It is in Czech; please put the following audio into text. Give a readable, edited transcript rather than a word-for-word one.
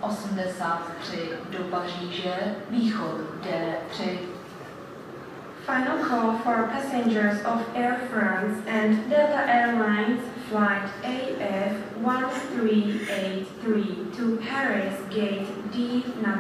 83 do Paříže, východ D3. Final call for passengers of Air France and Delta Airlines flight AF 1383 to Paris Gate D.